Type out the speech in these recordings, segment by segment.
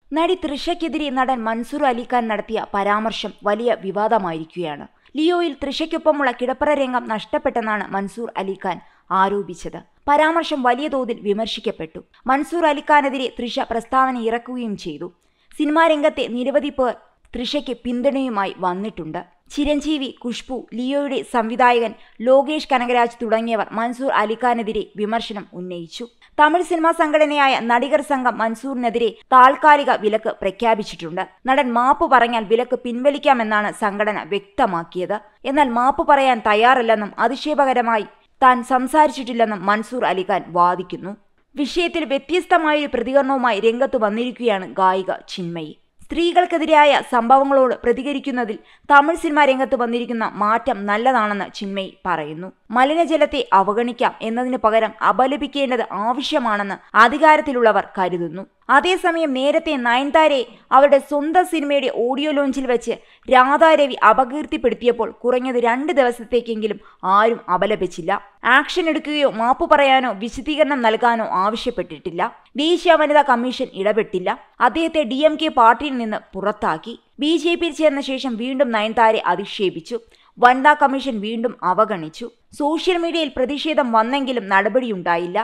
നടി തൃഷയ്ക്കെതിരെ നടൻ മൻസൂർ അലിഖാൻ നടത്തിയ പരാമർശം വലിയ വിവാദമായിരിക്കുകയാണ്. ലിയോയിൽ തൃഷയ്ക്കൊപ്പമുള്ള കിടപ്പറ രംഗം നഷ്ടപ്പെട്ടെന്നാണ് മൻസൂർ അലിഖാൻ ആരോപിച്ചത്. പരാമർശം വലിയ തോതിൽ വിമർശിക്കപ്പെട്ടു. മൻസൂർ അലിഖാനെതിരെ തൃഷ പ്രസ്താവന ഇറക്കുകയും ചെയ്തു. സിനിമാ രംഗത്തെ നിരവധി പേർ തൃഷയ്ക്ക് പിന്തുണയുമായി വന്നിട്ടുണ്ട്. ചിരഞ്ജീവി, ഖുഷ്ബു, ലിയോയുടെ സംവിധായകൻ ലോകേഷ് കനകരാജ് തുടങ്ങിയവർ മൻസൂർ അലിഖാനെതിരെ വിമർശനം ഉന്നയിച്ചു. തമിഴ് സിനിമാ സംഘടനയായ നടികർ സംഘം മൻസൂറിനെതിരെ താൽക്കാലിക വിലക്ക് പ്രഖ്യാപിച്ചിട്ടുണ്ട്. നടൻ മാപ്പ് പറഞ്ഞാൽ വിലക്ക് പിൻവലിക്കാമെന്നാണ് സംഘടന വ്യക്തമാക്കിയത്. എന്നാൽ മാപ്പ് പറയാൻ തയ്യാറല്ലെന്നും അധിക്ഷേപകരമായി താൻ സംസാരിച്ചിട്ടില്ലെന്നും മൻസൂർ അലിഖാൻ വാദിക്കുന്നു. വിഷയത്തിൽ വ്യത്യസ്തമായൊരു പ്രതികരണവുമായി രംഗത്ത് വന്നിരിക്കുകയാണ് ഗായിക ചിന്മയി. സ്ത്രീകൾക്കെതിരായ സംഭവങ്ങളോട് പ്രതികരിക്കുന്നതിൽ തമിഴ് സിനിമാ രംഗത്ത് വന്നിരിക്കുന്ന മാറ്റം നല്ലതാണെന്ന് ചിന്മയി പറയുന്നു. മലിനജലത്തെ അവഗണിക്കാം എന്നതിനു പകരം അപലപിക്കേണ്ടത് ആവശ്യമാണെന്ന് അധികാരത്തിലുള്ളവർ കരുതുന്നു. അതേസമയം നേരത്തെ നയൻതാരയെ അവരുടെ സ്വന്തം സിനിമയുടെ ഓഡിയോ ലോഞ്ചിൽ വെച്ച് രാധാരവി അപകീർത്തിപ്പെടുത്തിയപ്പോൾ കുറഞ്ഞത് 2 ദിവസത്തേക്കെങ്കിലും ആരും അപലപിച്ചില്ല. ആക്ഷൻ എടുക്കുകയോ മാപ്പ് പറയാനോ വിശദീകരണം നൽകാനോ ആവശ്യപ്പെട്ടിട്ടില്ല. ദേശീയ വനിതാ കമ്മീഷൻ ഇടപെട്ടില്ല. അദ്ദേഹത്തെ DMK പാർട്ടിയിൽ നിന്ന് പുറത്താക്കി. BJPയിൽ ചേർന്ന ശേഷം വീണ്ടും നയൻതാരയെ അധിക്ഷേപിച്ചു. വനിതാ കമ്മീഷൻ വീണ്ടും അവഗണിച്ചു. സോഷ്യൽ മീഡിയയിൽ പ്രതിഷേധം വന്നെങ്കിലും നടപടിയുണ്ടായില്ല.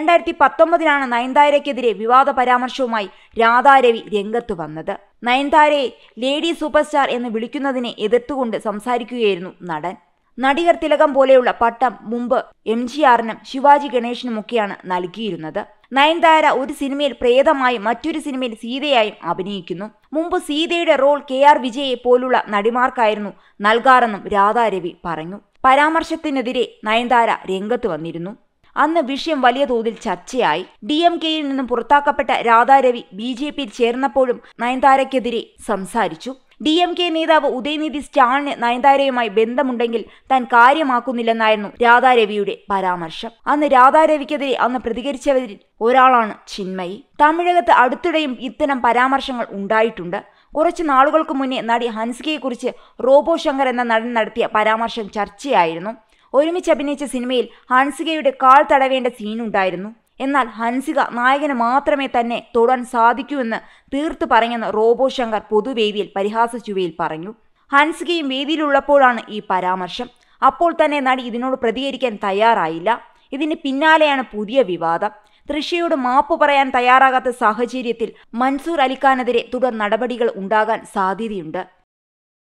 2019 നയൻതാരയ്ക്കെതിരെ വിവാദ പരാമർശവുമായി രാധാരവി രംഗത്ത് വന്നത്. നയൻതാരയെ ലേഡി സൂപ്പർ സ്റ്റാർ എന്ന് വിളിക്കുന്നതിനെ എതിർത്തുകൊണ്ട് സംസാരിക്കുകയായിരുന്നു നടൻ. നടികർ തിലകം പോലെയുള്ള പട്ടം മുമ്പ് MGRനും ശിവാജി ഗണേശനുമൊക്കെയാണ് നൽകിയിരുന്നത്. നയൻതാര ഒരു സിനിമയിൽ പ്രേതമായി മറ്റൊരു സിനിമയിൽ സീതയായും അഭിനയിക്കുന്നു. മുമ്പ് സീതയുടെ റോൾ KR വിജയെ പോലുള്ള നടിമാർക്കായിരുന്നു നൽകാറെന്നും രാധാരവി പറഞ്ഞു. പരാമർശത്തിനെതിരെ നയൻതാര രംഗത്ത് വന്നിരുന്നു. അന്ന് വിഷയം വലിയ തോതിൽ ചർച്ചയായി. DMKയിൽ നിന്നും പുറത്താക്കപ്പെട്ട രാധാരവി BJPയിൽ ചേർന്നപ്പോഴും നയൻതാരയ്ക്കെതിരെ സംസാരിച്ചു. DMK നേതാവ് ഉദയനിധി സ്റ്റാലിന് നയൻതാരയുമായി ബന്ധമുണ്ടെങ്കിൽ താൻ കാര്യമാക്കുന്നില്ലെന്നായിരുന്നു രാധാരവിയുടെ പരാമർശം. അന്ന് രാധാരവിക്കെതിരെ പ്രതികരിച്ചവരിൽ ഒരാളാണ് ചിന്മയി. തമിഴകത്ത് അടുത്തിടെയും ഇത്തരം പരാമർശങ്ങൾ ഉണ്ടായിട്ടുണ്ട്. കുറച്ച് നാളുകൾക്ക് മുന്നേ നടി ഹൻസികയെക്കുറിച്ച് റോബോ ശങ്കർ എന്ന നടൻ നടത്തിയ പരാമർശം ചർച്ചയായിരുന്നു. ഒരുമിച്ച് അഭിനയിച്ച സിനിമയിൽ ഹൻസികയുടെ കാൽ തടവേണ്ട സീനുണ്ടായിരുന്നു. എന്നാൽ ഹൻസിക നായകന് മാത്രമേ തന്നെ തൊടാൻ സാധിക്കൂ എന്ന് തീർത്തു പറഞ്ഞെന്ന് റോബോ ശങ്കർ പൊതുവേദിയിൽ പരിഹാസച്ചുവയിൽ പറഞ്ഞു. ഹൻസികയും വേദിയിലുള്ളപ്പോഴാണ് ഈ പരാമർശം. അപ്പോൾ തന്നെ നടി ഇതിനോട് പ്രതികരിക്കാൻ തയ്യാറായില്ല. ഇതിന് പിന്നാലെയാണ് പുതിയ വിവാദം. തൃഷയോട് മാപ്പ് പറയാൻ തയ്യാറാകാത്ത സാഹചര്യത്തിൽ മൻസൂർ അലിഖാനെതിരെ തുടർ നടപടികൾ ഉണ്ടാകാൻ സാധ്യതയുണ്ട്.